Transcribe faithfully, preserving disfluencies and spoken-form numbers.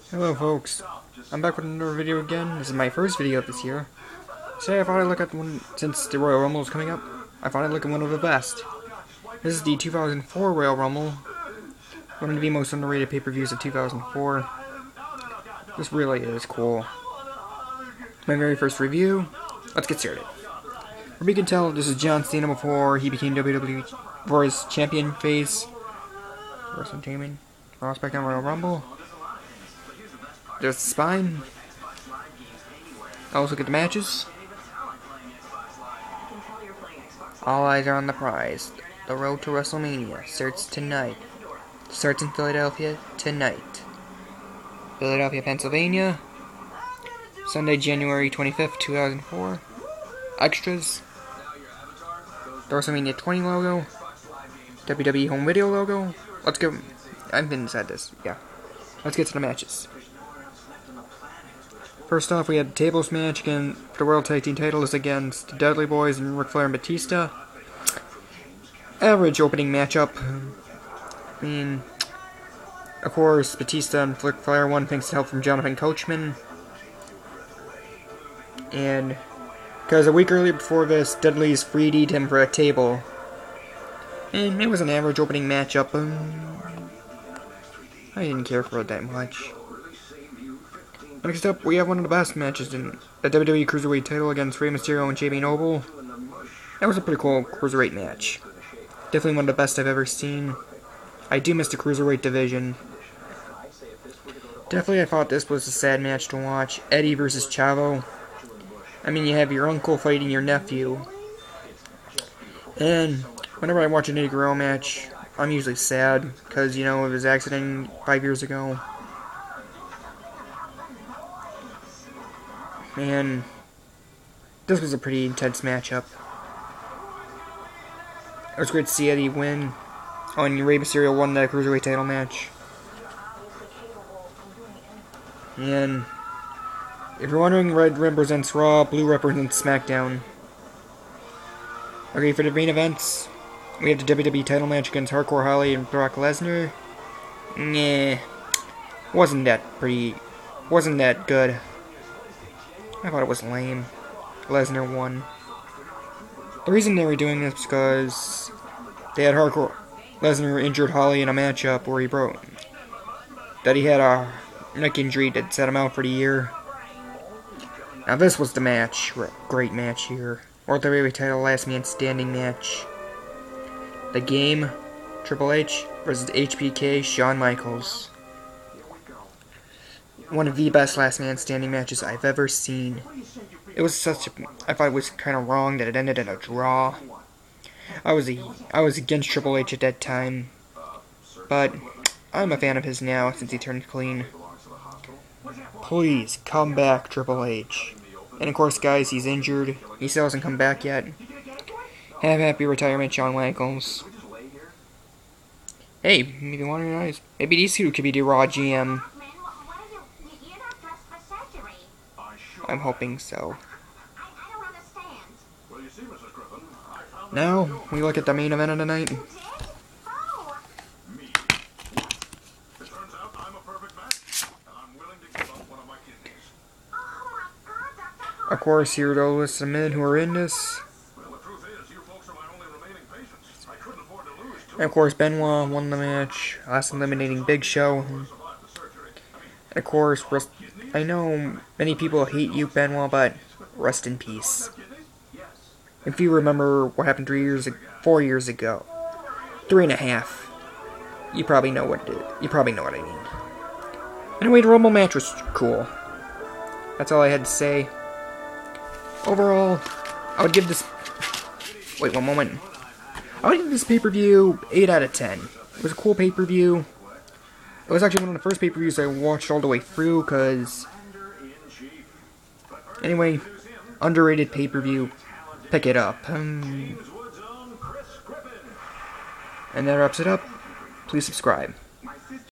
Hello folks, I'm back with another video again. This is my first video of this year. Today I thought I'd look at one, since the Royal Rumble is coming up, I thought I'd look at one of the best. This is the two thousand four Royal Rumble, one of the most underrated pay-per-views of two thousand four. This really is cool. My very first review, let's get started. From you can tell, this is John Cena before he became W W E Roy's champion face. Wrestling Entertainment, prospect on Royal Rumble. There's the spine. I'll also get the matches. All eyes are on the prize. The road to WrestleMania starts tonight. Starts in Philadelphia tonight. Philadelphia, Pennsylvania. Sunday, January twenty-fifth, two thousand four. Extras. The WrestleMania twenty logo. W W E home video logo. Let's go. I've been inside this. Yeah. Let's get to the matches. First off, we had a tables match again for the World Tag Team titles against the Dudley Boys and Ric Flair and Batista. Average opening matchup. I mean, of course, Batista and Ric Flair won thanks to help from Jonathan Coachman. And because a week earlier before this, Dudley's three D'd him for a table. And it was an average opening matchup. Um, I didn't care for it that much. Next up, we have one of the best matches in the W W E Cruiserweight title against Rey Mysterio and J B Noble. That was a pretty cool Cruiserweight match. Definitely one of the best I've ever seen. I do miss the Cruiserweight division. Definitely I thought this was a sad match to watch. Eddie versus Chavo. I mean, you have your uncle fighting your nephew. And whenever I watch an Eddie Guerrero match, I'm usually sad because, you know, of his accident five years ago. Man, this was a pretty intense matchup. It was great to see Eddie win. Oh, and Rey Mysterio won that Cruiserweight title match. And if you're wondering, red represents Raw, blue represents SmackDown. Okay, for the main events, we have the W W E title match against Hardcore Holly and Brock Lesnar. Nah, wasn't that pretty, wasn't that good. I thought it was lame. Lesnar won. The reason they were doing this was because they had Hardcore Lesnar injured Holly in a matchup where he broke that he had a neck injury that set him out for the year. Now this was the match, great match here. World W W E title last man standing match. The Game, Triple H versus H B K, Shawn Michaels. One of the best last man standing matches I've ever seen. It was such a, I thought it was kind of wrong that it ended in a draw. I was a, I was against Triple H at that time, but I'm a fan of his now since he turned clean. Please come back, Triple H. And of course, guys, he's injured. He still hasn't come back yet. Have happy retirement, Shawn Michaels. Hey, maybe one of your eyes. Maybe these two could be the Raw G M. I'm hoping so. Now, we look at the main event of the night. Of course, here are all lists of men who are in this. And of course, Benoit won the match, last eliminating Big Show. And of course, rest I know many people hate you, Benoit, but rest in peace. If you remember what happened three years, four years ago, three and a half, you probably know what it is. You probably know what I mean. Anyway, the Rumble match was cool. That's all I had to say. Overall, I would give this. Wait one moment. I would give this pay-per-view eight out of ten. It was a cool pay-per-view. It was actually one of the first pay-per-views I watched all the way through, because... Anyway, underrated pay-per-view. Pick it up. Um, and that wraps it up. Please subscribe.